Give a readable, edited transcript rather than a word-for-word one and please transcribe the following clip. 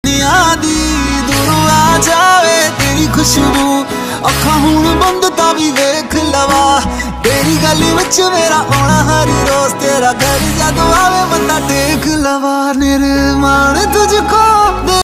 दी दूर आ जावे तेरी खुशबू अखा हुण बंद ता भी देख लवा तेरी गली विच मेरा आना हर रोज तेरा घर जद आवे बंदा टेक लवा निर्माण तुझको